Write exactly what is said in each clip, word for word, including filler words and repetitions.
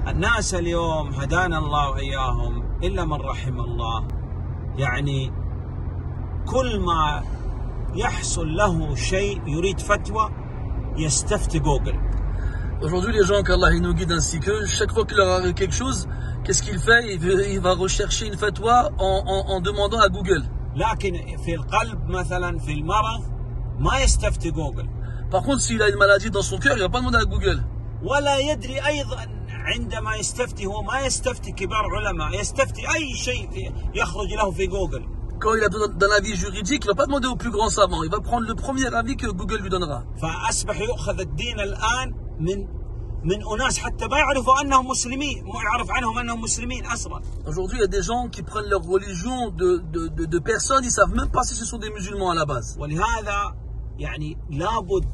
الناس اليوم هدانا الله وإياهم إلا من رحم الله، يعني كل ما يحصل له شيء يريد فتوى يستفتي جوجل. Aujourd'hui, les gens, qu'Allah nous guide ainsi que chaque fois qu'il leur arrive quelque chose, qu'est-ce qu'il fait? il, veut, il va rechercher une fatwa en, en, en demandant à Google. لكن في القلب مثلا في المرض ما يستفتي جوجل. Par contre, s'il a une maladie dans son cœur, il va pas demander à Google. ولا يدري أيضا عندما يستفتي هو ما يستفتي كبار علماء، يستفتي أي شيء يخرج له في جوجل. Quand il a besoin d'un avis juridique, il va pas demander au plus grand savant, il va prendre le premier avis que Google lui donnera. فأصبح يؤخذ الدين الآن من من أناس حتى ما يعرفوا أنهم مسلمين، ما يعرف عنهم أنهم مسلمين أصلا. Aujourd'hui, il y a des gens qui prennent leur religion de de de, de personnes, ils savent même pas si ce sont des musulmans à la base. ولهذا يعني لابد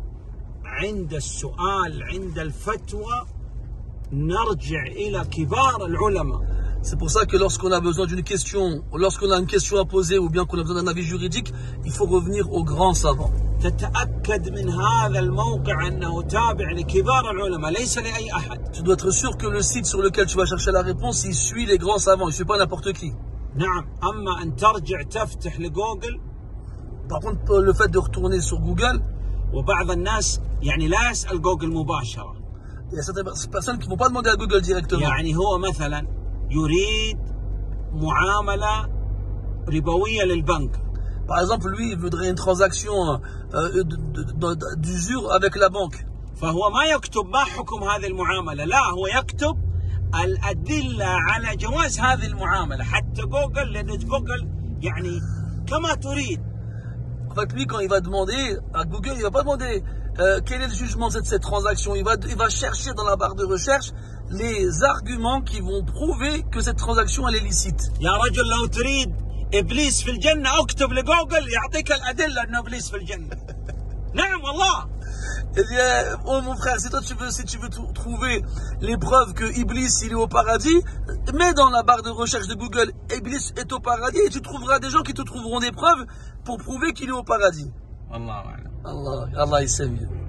عند السؤال عند الفتوى نرجع إلى كبار العلماء. C'est pour ça que lorsqu'on a besoin d'une question, lorsqu'on a une question à poser ou bien qu'on a besoin d'un avis juridique, il faut revenir aux grands savants. تتأكد من هذا الموقع أنه تابع لكبار العلماء ليس لأي أحد. Tu dois être sûr que le site sur lequel tu vas chercher la réponse, il suit les grands savants, il suit pas n'importe qui. نعم. أما أن ترجع تفتح لجوجل. Par contre, le fait de retourner sur Google. وبعض الناس يعني لا يسأل جوجل مباشرة. Il y a certaines personnes qui vont pas demander à Google directement. يعني هو مثلا يريد معاملة ربوية للبنك. Par exemple, lui, il voudrait une transaction euh, d'usure avec la banque. فهو ما يكتب ما حكم هذه المعاملة، لا هو يكتب الأدلة على جواز هذه المعاملة حتى جوجل، لأن جوجل يعني كما تريد. En fait, lui, quand il va demander à Google, il va pas demander euh, quel est le jugement de cette, cette transaction. Il va, il va chercher dans la barre de recherche les arguments qui vont prouver que cette transaction elle est licite. يا رجل لو تريد إبليس في الجنة اكتب لجوجل يعطيك الأدلة أن إبليس في الجنة. نعم والله. Il dit, oh mon frère, si toi tu veux, si tu veux trouver les preuves que Iblis il est au paradis, mets dans la barre de recherche de Google Iblis est au paradis et tu trouveras des gens qui te trouveront des preuves pour prouver qu'il est au paradis. Allah, Allah, Allah il sait mieux.